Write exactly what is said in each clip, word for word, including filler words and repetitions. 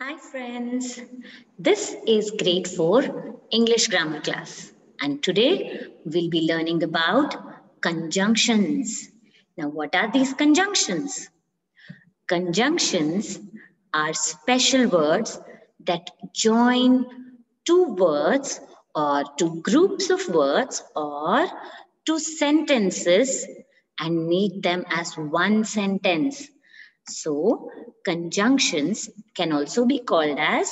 Hi friends, this is grade four English grammar class and today we'll be learning about conjunctions. Now what are these conjunctions? Conjunctions are special words that join two words or two groups of words or two sentences and make them as one sentence. So, conjunctions can also be called as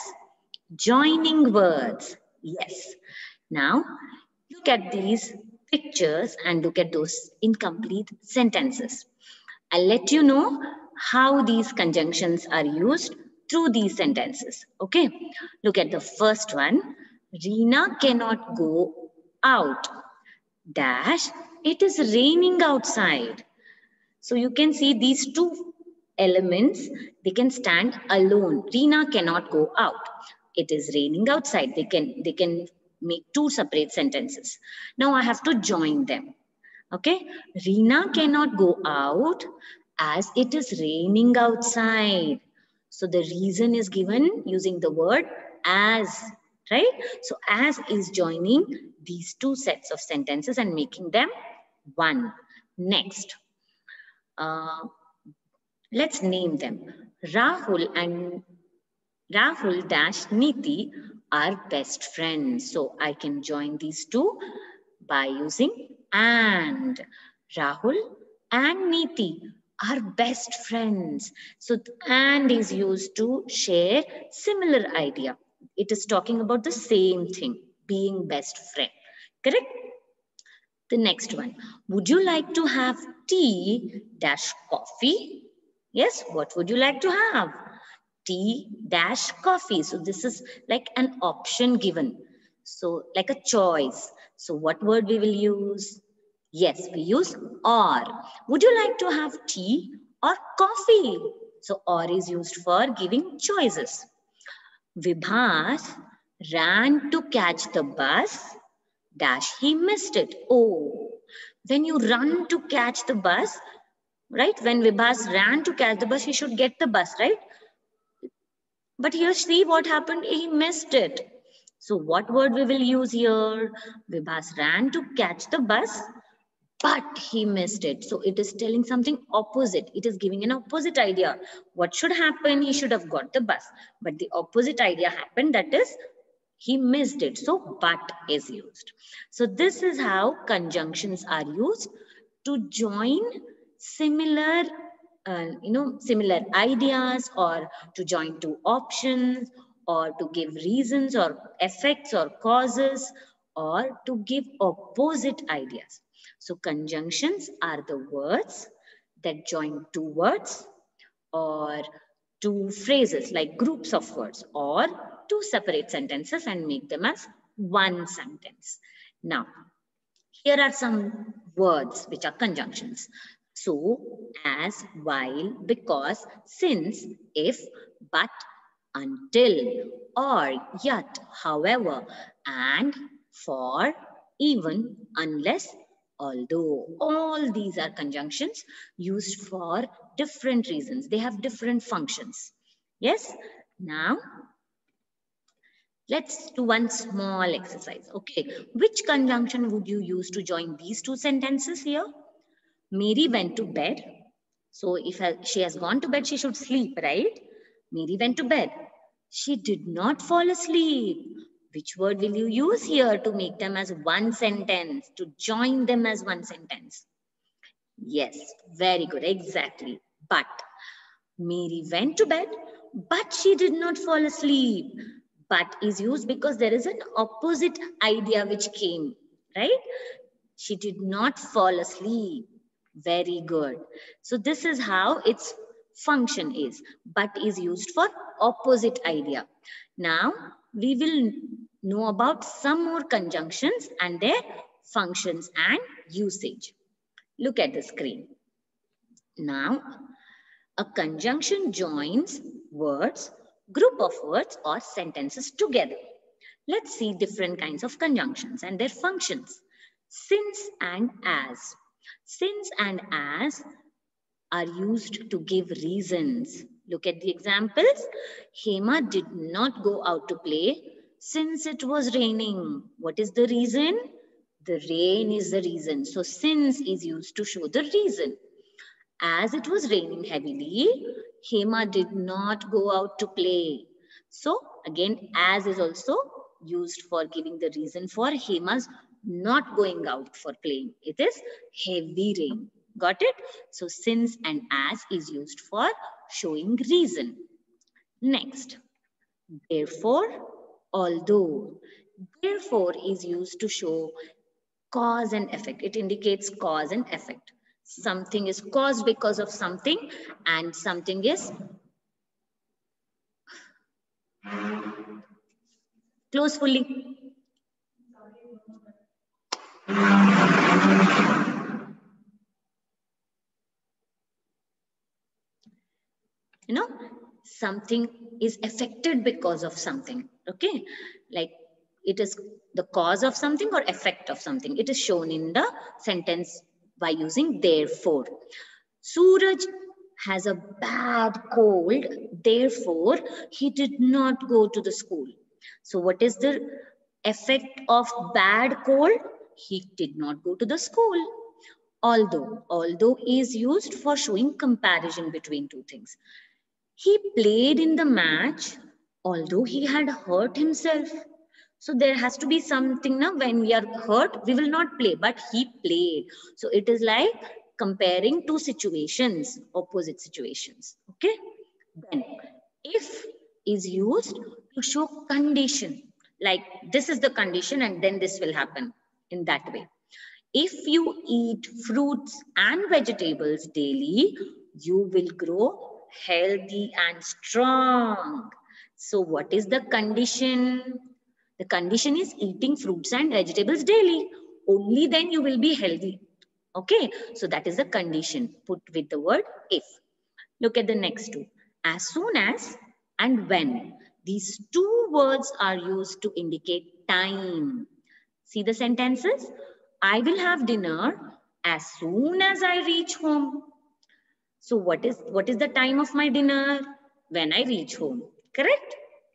joining words. Yes. Now, look at these pictures and look at those incomplete sentences. I'll let you know how these conjunctions are used through these sentences. Okay. Look at the first one. Reena cannot go out. Dash. It is raining outside. So you can see these two elements, they can stand alone. Reena cannot go out. It is raining outside. They can, they can make two separate sentences. Now I have to join them. Okay. Reena cannot go out as it is raining outside. So the reason is given using the word as, right? So as is joining these two sets of sentences and making them one. Next. Uh, let's name them. Rahul and Rahul dash Niti are best friends. So I can join these two by using and. Rahul and Niti are best friends. So and is used to share similar idea. It is talking about the same thing, being best friend. Correct? The next one. Would you like to have tea dash coffee? Yes, what would you like to have? Tea dash coffee. So this is like an option given. So like a choice. So what word we will use? Yes, we use or. Would you like to have tea or coffee? So or is used for giving choices. Vibhas ran to catch the bus. Dash, he missed it. Oh, when you run to catch the bus, right? When Vibhas ran to catch the bus, he should get the bus, right? But here, see what happened? He missed it. So what word we will use here? Vibhas ran to catch the bus, but he missed it. So it is telling something opposite. It is giving an opposite idea. What should happen? He should have got the bus. But the opposite idea happened. That is, he missed it. So but is used. So this is how conjunctions are used to join similar uh, you know similar ideas or to join two options or to give reasons or effects or causes or to give opposite ideas. So conjunctions are the words that join two words or two phrases like groups of words or two separate sentences and make them as one sentence. Now, here are some words which are conjunctions. So, as, while, because, since, if, but, until, or, yet, however, and, for, even, unless, although. All these are conjunctions used for different reasons. They have different functions. Yes? Now, let's do one small exercise. Okay, which conjunction would you use to join these two sentences here? Mary went to bed. So if she has gone to bed, she should sleep, right? Mary went to bed. She did not fall asleep. Which word will you use here to make them as one sentence, to join them as one sentence? Yes, very good, exactly. But Mary went to bed, but she did not fall asleep. But is used because there is an opposite idea which came, right? She did not fall asleep. Very good. So this is how its function is. But is used for opposite idea. Now we will know about some more conjunctions and their functions and usage. Look at the screen. Now, a conjunction joins words, group of words or sentences together. Let's see different kinds of conjunctions and their functions. Since and as. Since and as are used to give reasons. Look at the examples. Hema did not go out to play since it was raining. What is the reason? The rain is the reason. So since is used to show the reason. As it was raining heavily, Hema did not go out to play. So again, as is also used for giving the reason for Hema's not going out for playing. It is heavy rain. Got it? So since and as is used for showing reason. Next, therefore, although. Therefore is used to show cause and effect. It indicates cause and effect. Something is caused because of something and something is close fully. You know, something is affected because of something. Okay, like it is the cause of something or effect of something. It is shown in the sentence by using therefore. Suraj has a bad cold, therefore he did not go to the school. So what is the effect of bad cold? He did not go to the school. Although, although is used for showing comparison between two things. He played in the match, although he had hurt himself. So there has to be something now when we are hurt, we will not play, but he played. So it is like comparing two situations, opposite situations. Okay. Then if is used to show condition, like this is the condition and then this will happen in that way. If you eat fruits and vegetables daily, you will grow healthy and strong. So what is the condition? The condition is eating fruits and vegetables daily. Only then you will be healthy. Okay, so that is the condition put with the word if. Look at the next two. As soon as and when. These two words are used to indicate time. See the sentences? I will have dinner as soon as I reach home. So what is, what is the time of my dinner? When I reach home. Correct?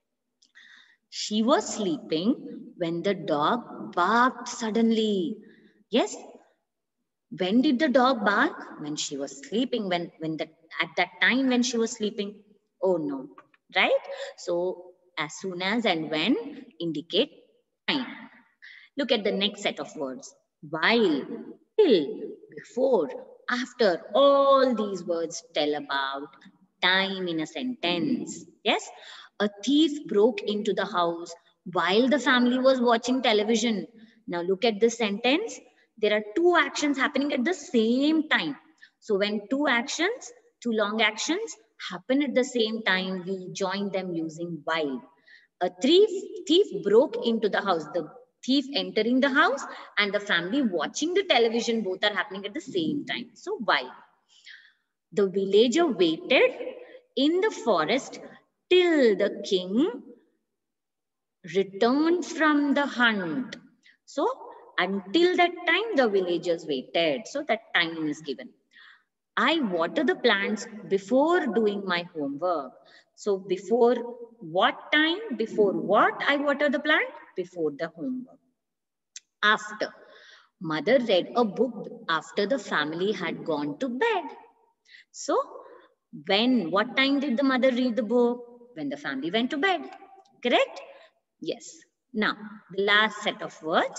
She was sleeping when the dog barked suddenly. Yes. When did the dog bark? When she was sleeping. When, when the, at that time when she was sleeping. Oh no. Right? So as soon as and when indicate time. Look at the next set of words. While, till, before, after. All these words tell about time in a sentence. Yes? A thief broke into the house while the family was watching television. Now look at this sentence. There are two actions happening at the same time. So when two actions, two long actions happen at the same time, we join them using while. A thief, thief broke into the house. The thief entering the house and the family watching the television, both are happening at the same time. So while. The villager waited in the forest till the king returned from the hunt. So until that time, the villagers waited. So that time is given. I water the plants before doing my homework. So before what time? Before what I water the plant? Before the homework. After. Mother read a book after the family had gone to bed. So when, what time did the mother read the book? When the family went to bed. Correct? Yes. Now, the last set of words,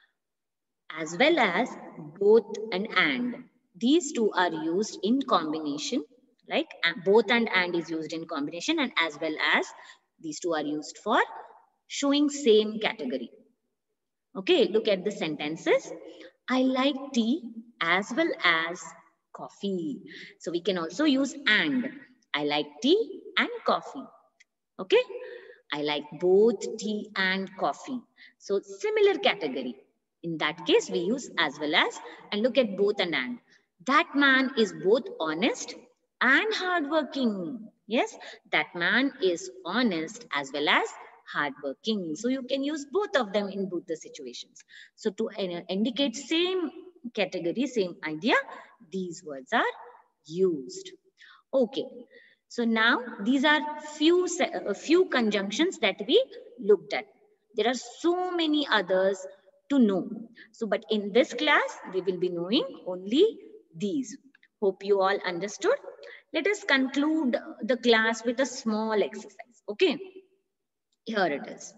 as well as, both and and. These two are used in combination, like both and and is used in combination, and as well as, these two are used for showing same category. Okay, look at the sentences. I like tea as well as coffee. So we can also use and. I like tea and coffee. Okay, I like both tea and coffee. So similar category. In that case, we use as well as, and look at both and and. That man is both honest and hardworking. Yes, that man is honest as well as hardworking. So you can use both of them in both the situations. So to indicate same category, same idea, these words are used. Okay. So now these are few, a few conjunctions that we looked at. There are so many others to know. So, but in this class, we will be knowing only these. Hope you all understood. Let us conclude the class with a small exercise. Okay, here it is.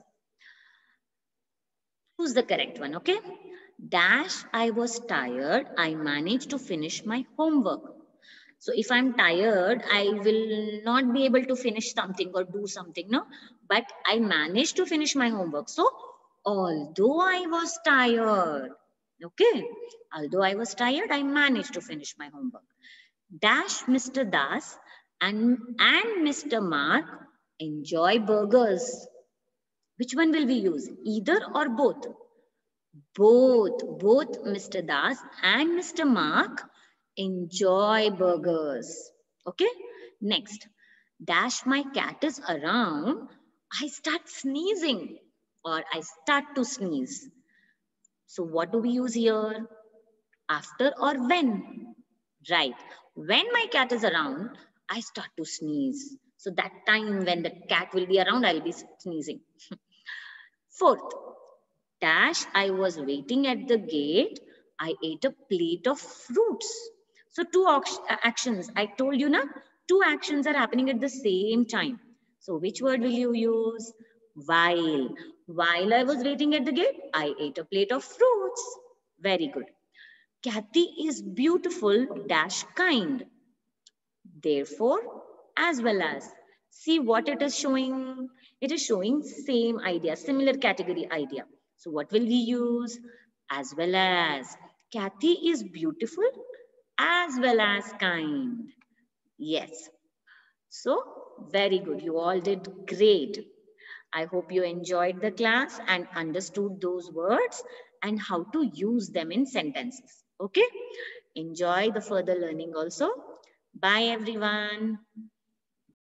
Choose the correct one. Okay. Dash, I was tired. I managed to finish my homework. So if I'm tired, I will not be able to finish something or do something, no? But I managed to finish my homework. So although I was tired, okay? Although I was tired, I managed to finish my homework. Dash, Mister Das and, and Mister Mark enjoy burgers. Which one will we use? Either or both? Both, both Mister Das and Mister Mark enjoy burgers. Okay, next. Dash, my cat is around. I start sneezing or I start to sneeze. So what do we use here? After or when? Right. When my cat is around, I start to sneeze. So that time when the cat will be around, I'll be sneezing. Fourth, Dash, I was waiting at the gate. I ate a plate of fruits. So two actions. I told you na, two actions are happening at the same time. So which word will you use? While. While I was waiting at the gate, I ate a plate of fruits. Very good. Kathy is beautiful dash kind. Therefore, as well as. See what it is showing? It is showing same idea, similar category idea. So what will we use? As well as. Kathy is beautiful as well as kind. Yes. So very good. You all did great. I hope you enjoyed the class and understood those words and how to use them in sentences. Okay. Enjoy the further learning also. Bye everyone.